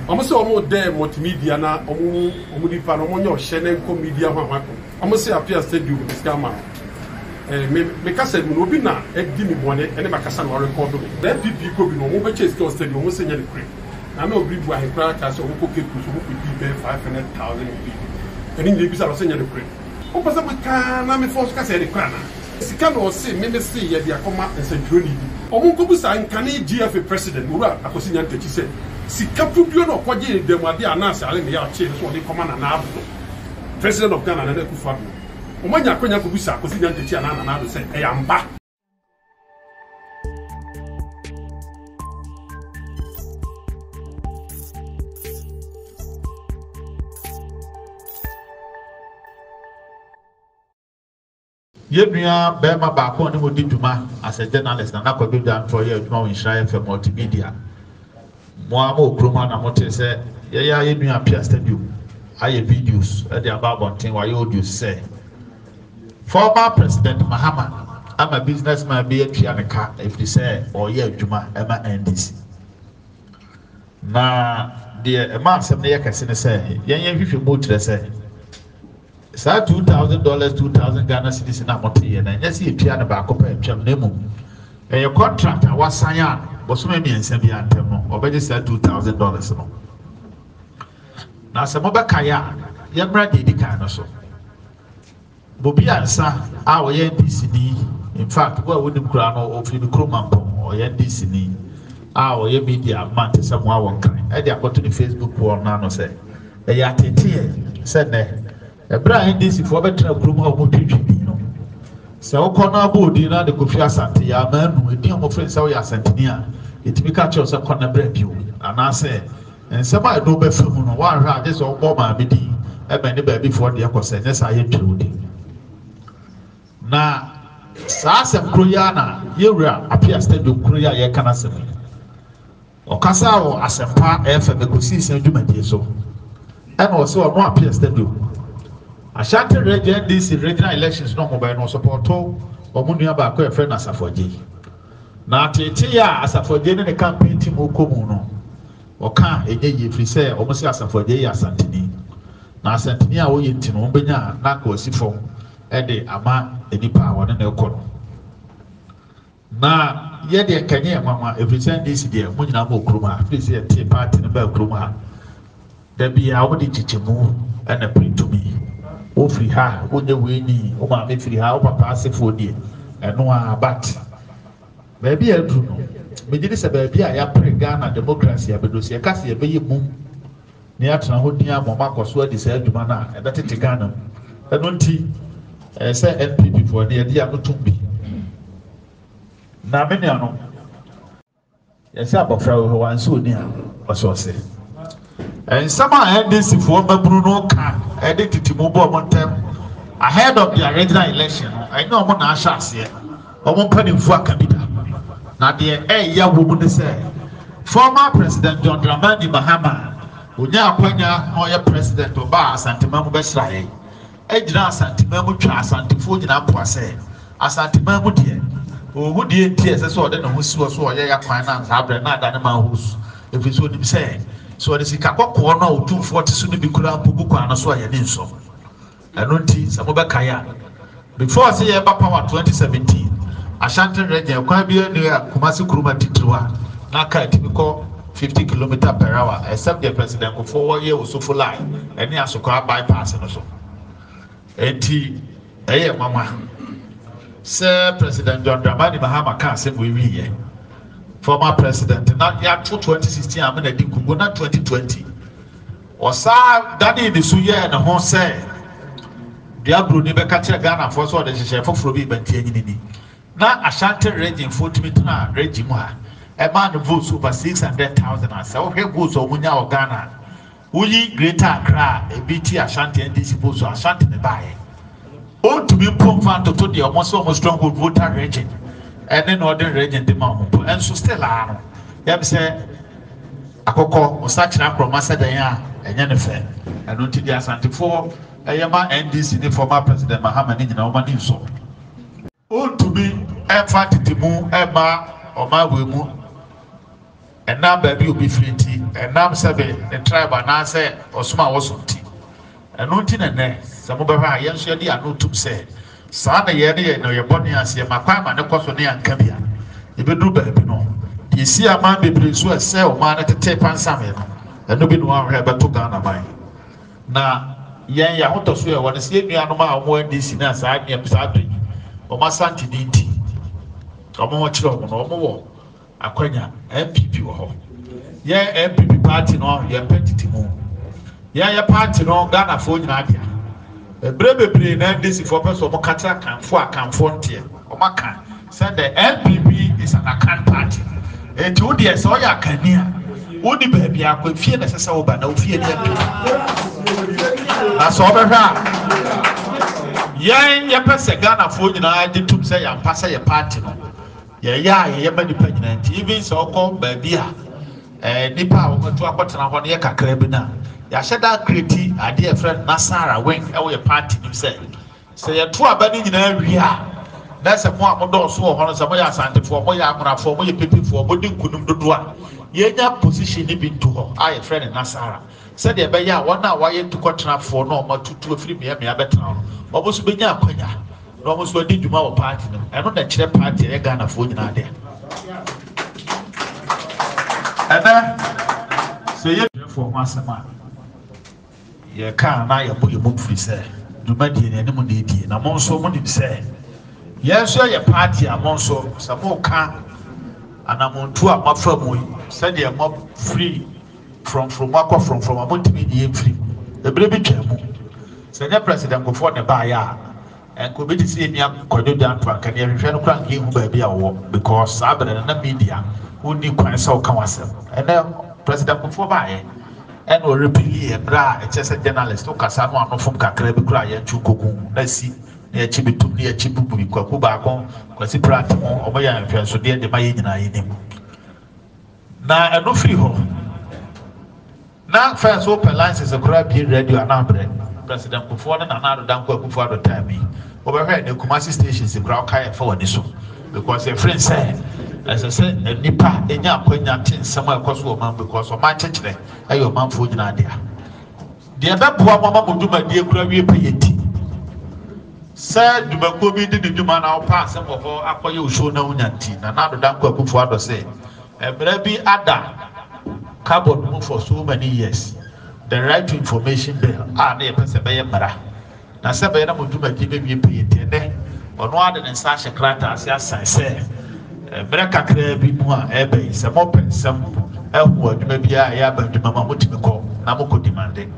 almost almost there multimedia na omu di pa no mo nyo hye na media ho ho almost say Appiah Stadium scammer me ka said no bi na edi mi bone ene ba kasa no record me the NPP ko bi no mo be chase stadium mo senya ne kure na me obi bu ahe kra ka so mo ko keku so mo ko bi 500,000 people eni ne bi sa senya ne kure o pasa mo ka na me force ka say ne kra na sika no se me se ye dia koma nsentro ni bi o mo ko bu sa nka ne GFA president mo ra akosi nya ntachi se sika pudio no kwaje dem ade anase ale me ya che so de koma na abu president of Ghana na ku fa o manya konya ko bisa akosi nya ntachi ana na abu se e yamba Yebria Bema Bako and Mudi Juma as a journalist and Nakobidan for your Juma in Shire for multimedia. Moamo Kruman and Mote said, Yeah, Yebria Appiah Stadium. I have videos at the above one thing why you say. Former President Mahama, I'm a businessman, be a piano if they say, or yeah, Juma, Emma NDC. Now, the man some day can say, Yeah, if you move to the say. Sa $2,000, 2,000 Ghana cedis na mote na nyesi etua na ba ko pa etwam na mu e contract a wasan ya boso me miensa bi antem no obeje sa $2,000 no na se mo beka ya ye mra de di kan no so bobi ansa a wo ye NPP ni in fact wo woni kura no ofiri ni kroma mpo o ye NPP ni a wo ye media man te se mo awon kan e de akoto ni Facebook wall na no se e ya tete se ne Ebra NDC for better room of Mutri. So, corner body na the Kofi Asante, ya man, with the of friends, our Santinia. It may catch us a corner bread you. And I say, and somebody do better from one this old bomber BD, a many baby for the Akos, yes, I am true. Now, Sasam Kruyana, you are Appiah Stadium Kruya Yakanasami. Okasa or Asempa, F and the Kusis and Jumadi so. And also a more Appiah Stadium. Ashanti region this regional elections no mobile no support or munua ba ko friend Asafoje na tete ya Asafoje ne campaign team okomu no oka enye ye free say omo se Asafoje ya Asantini na Asantini a wo ye ntino ombenya na ka osifo e de ama enipa won na ekọ na ye de kanye mama every time this there munyina ma okroma free say te party ne ba okroma da bia wo de chichemu na printumi o free ha onye we ni o ma me free ha o papa asefo die eno a bat baby adru no me gidi se baby a ya pre Ghana democracy abedosi e kase e beye mum ne atena ho dia mama koso adi se aduma na e betete Ghana eno nti se NPP for ne dia no tumbi na me ne ano yesi abofra ho wanso ni a oso se and some NDC for Bruno can edit it to move on them ahead of the regional election. I know I'm not sure here. I'm penny for Kabida. Now, the ya woman say former President John Dramani Mahama, who now Pena, or President Oba, Santimamu Besrai, Ejna Santimamu Chas, Santifujina Poise, Asantimamu dear, who did tears as well, then who was so a finance, have another animal who's if it's what him saying. So the Sikako corner 240 soon be kura buku and so I didn't so. I don't tease some Kaya. Before I say about power 2017, Ashanti region quite be near Kumasi Kuruma Titua, Naka typical 50 km/h, except the president for 4 years or so for life, and he has to call bypass and so. And Mama, Sir President John Dramani Mahama can't say we really. Former president, not yet 2016, I'm going to do not 2020. Or sa daddy the Suya and the home say, Diablo never catch a Ghana for so the chef for Frobi Bentiani. Now Ashanti region 40 meter regime. A man votes over 600,000 and so he goes over Munya or Ghana. Uli greater Accra, a BT Ashanti and this supposed to Ashanti me buy. Oh, to be pumped to the almost stronghold voter region. And then other region the mount and so still are. Yep, say Akoko was such an acromasa there and Yennefer and until the Asante for a Yama NDC the former President Mahama in Omani so. Oh, to be emphatic to move Emma or my woman, and now baby will be free nam sebe the tribe na say osuma wosunti eno nti ne se mo be ha yenso ye di anotum se saa na ye ne no ye boni ase makwa ma ne koso ne anka bia e bedu ba bi no ye si ama bebre so ese o ma na tete pansame no eno bi no ahwe beto Ghana man na yen ya hoto so ye wona se nuanom a mo NDC na saa ne saa do o ma santi dinti o mo ho kire o no o mo wo akwanya NPP wo ho ye NPP party no ye petiti mu ye party no Ghana fo nyina dia bebre na NDC for person mo katra kanfo akanfo ntie o maka said the NPP is an account party and you dey so ya kania wodi ba bia kwa fie na sese wo ba na ofie dia na so be hwa ye pese Ghana fo nyina de tum say ya pasa ye party no ye ba nipa nyina nti even so ko ba bia nipa wo to akotena ho ne kakra bi na ya sheda kreti ade e friend Nasara wen e wo ye party nim say ye to aba ni nyina wi a na se mo amodo so ho no se mo ya asantefo mo ya amunafo mo ye pepefo mo di kunum dodo a ye nya position ni bi to ho a ye friend Nasara se de be ya wona wa ye to kotena fo no ma tutu afiri me betena no mo so be nya akwanya no mo so di djuma wo party no eno na kire party e Ghana fo nyina de ana se ye for masema ye kan na ye bo ye mo free se djuma die ne mo de die na mo so mo nim se yes ye party amon so samo ka anamontu amafa mu se de mo free from akwa from amontimi die free ebre bi twemu se ne president go for ne ba ya en ko bi ti se nia kodo dan to aka ne hwehwe no kran ge hu ba bi awo because abere na media woni kwan se o kan wasem ene president go for ba ye en o repeat e bra e chese journalist o kasa no anofom kakra bi kura ye chukogun na si ne ya chibi tum ne ya chibi bubi kwa kuba kon kwasi pratimu omo ya nhwenso de ma ye nyina ye nim na eno free ho na first open license akura bi radio anabre president Kufuor na na do kwa Kufuor do time obehwe ne Kumasi stations akura kai fa woni so because your friend say as I say nipa enya akwanya tin sama ekoso o man because o man chechire ayo man fo nyina dia de beboa mama moduma die kura wie payeti said Dubaku be the Duman now pass some of our Appiah show no nyanti, and now the Danko Kufuor say, a baby Ada carbon move for so many years. The right to information bill are near Pennsylvania Mara. Now, Sabana would do my TV pay on one and such a crata as I say. Breka Krabi Mua, Ebe, some open, some Elwood, maybe I have a Mama Mutimiko, Namoko demanding.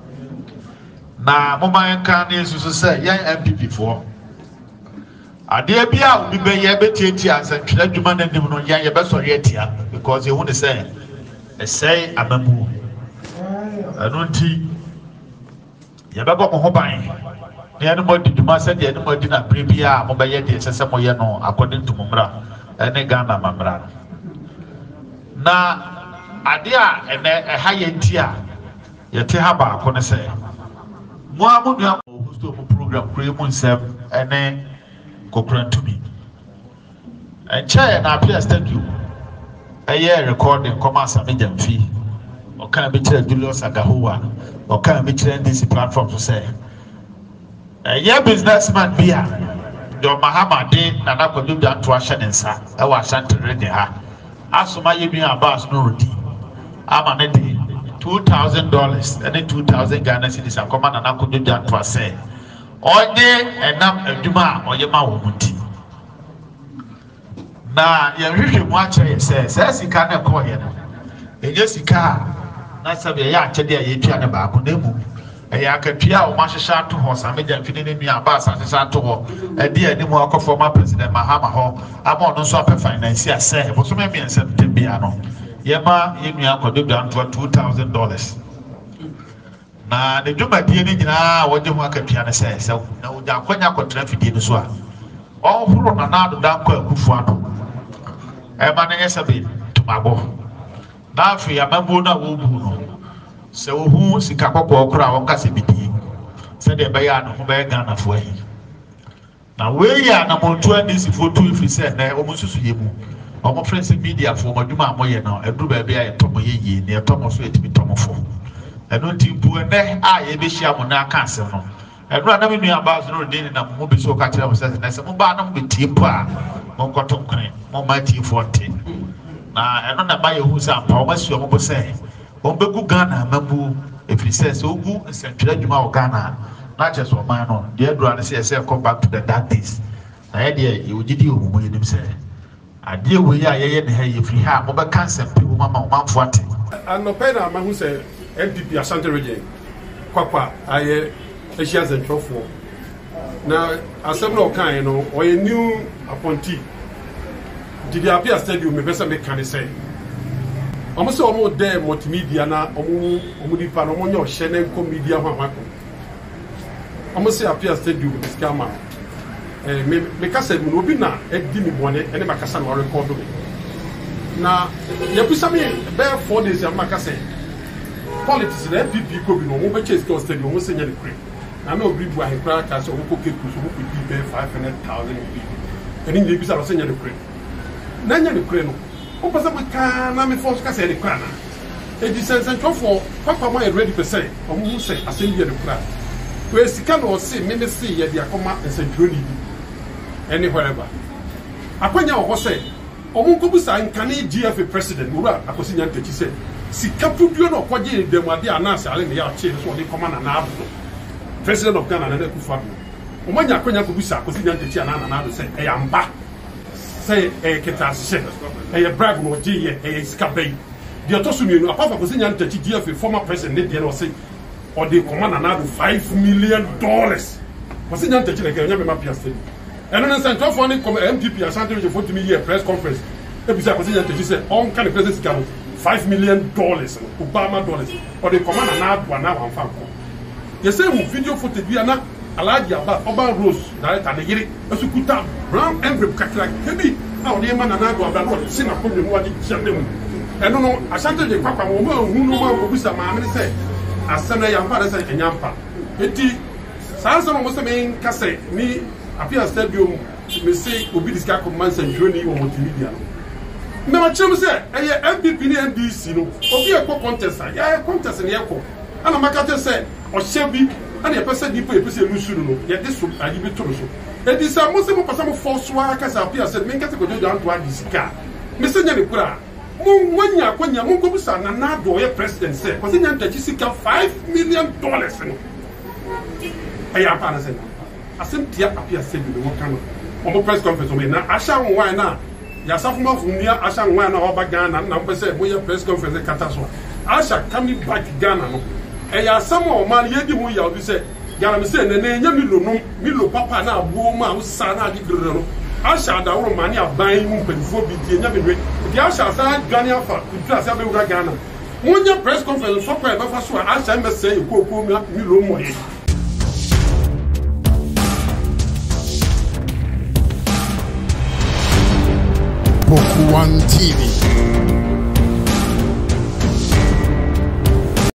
Na mama kan yesu say yan MPP for ade bia obi be ye betieti asantwira dwuma na nim no yan ye be so ye tia because you want to say amamu anunti ye be go mo ban na ye no mo dwuma say ye no mo di na prebia mo be ye de sese mo ye no according to mumra ene Ghana mamra na ade a ene ha ye ntia ye te ha ba ko ne say Moamu host of program Creamun Sem and Cochrane to me. And Chair and Appiah Stadium a year recording commerce and medium fee. Or can I be Julius Agahua or can I be NDC platform to say a year businessman beer. Your Mahama Day Nanako do that to Ashan and Sa. I was sent ready her. As my evening about no routine. I'm an day. $2,000 and then 2,000 Ghana cedis and command and I could do that to say. All day and now a Duma or Yama Wumuti. Now, you really watch it says he can't call him. A Jessica, that's a yacht today, a piano back on them. A Yakapia or Masha to horse, I made them feeling me a bass and Santo, a dear Nemo for my president Mahama Ho. I'm on so finance, I say, but so maybe and sent to piano. Yema yemi akodo down to $2,000. Na the djuma die ni nyina wo je ho akatua ne say na wo ja kwanya kotra fidie no so a o horo na na do dan kwa Kufuor ado e ma ne yesabe tumabo na afi amabo na wo bu no se wo hu sika kokko okra wo kase bidie se de be ya no ho be Ghana fo ahi na we ya na mo to NDC fo tu ifi se na o mo susu yemu omo friends media for mo dwuma mo ye no eduru ba bia ye tomo ye yi ne tomo so etimi tomo fo eno timpu ene a ye be hia mo na aka asem no eduru na me nua ba so no de na mo be so ka kire mo se na se mo ba na mo be timpu a mo koto nkre mo ma ti forte na eno na ba ye hu sa pa o ma si o mo bo se o be gu Ghana mabu efiri se so gu nsentira dwuma o Ghana na che so man no de eduru na se come back to the dark days na ye de ye ogidi o mo ye nim se ade we ya ye ne ha ye free ha mo be cancer pe wo mama o manfo ate anope na ma hu se NPP Asante region kwakwa aye Appiah Stadium na asem no kan no o ye new appointee did Appiah Stadium me besa me kan say omo se omo de multimedia na omo di pa no omo nyo hye na ko media ho amako omo se Appiah Stadium scammer me kasa mu obi na edi mi bone ene makasa na record me na ye bisa me be 4 days am makasa politics na NPP ko bi no mo be chase to stadium mo se nya de kre na me obi bu ahekra ka so mo ko keku so mo ko di be 500,000 eni nyi bisa ro se nya de kre na nya de kre no o pasa me ka na me force kasa de kra na e di sense for papa ma ready per se o mo se assembly de kra we sika no se me se ye de akoma ensentroni any wherever akwanya wo say omo ko busa nkane GFA president wura akosi nya ntachi say sika puduo no kwaje dem ade anase ale ne ya che so de koma na abo president of Ghana na ku fa o manya akwanya ko busa akosi nya ntachi ana na abo say e yamba say e keta se e brag no je ye e sika bay de otosu mienu apart akosi nya ntachi GFA former president ne de no say o de koma na abo $5 million akosi nya ntachi na Kenya me ma Appiah Stadium and then Central Funding NPP Asante region for me press conference. Ebisa ko senya teji say on kan president scam $5 million Obama dollars or the commander na adwa na wan fa ko. Ye say mu video footage bi na Alhaji Oba Rose director de yiri esukuta brown envelope kakra kebi na o de ma na adwa bra no si na ko mu wa di chede mu. Eno no Asante de kwakwa wo ma hu no ma obisa ma me say asana ya mpa say enyampa. Eti sansa mo se me kase ni Appiah Stadium me say obi diska command centroni wo multimedia no me ma chem say eye NPP ni NDC no obi e ko contest ya contest ni e ko ana makate say o shebi ana e pese dipo e pese lusu no ye de so ayi bi to so e di sa mo se mo pasa mo force wa ka sa Appiah said me nkase ko jojo anto adisika me se nya ne kura mo wanya kwanya mo ko busa na na do ye president say ko se nya ntachi sika $5 million no aya pa na say asem tia Appiah Stadium wo kan no press conference o me na asha nwan na ya safuma funia asha nwan na oba Ghana na mpese mo ye press conference kata so asha coming back Ghana no e ya sam o man ye di mu ya obi se Ghana me se ne nya milo papa na abuo ma usa na adi grero no asha da wo mani aban mu mpefo bi die nya bewe di asha sa Ghana afa kutra sa be wura Ghana mo nya press conference so kwa e ba fa so asha mbese e ko milo mo ye Poku One TV.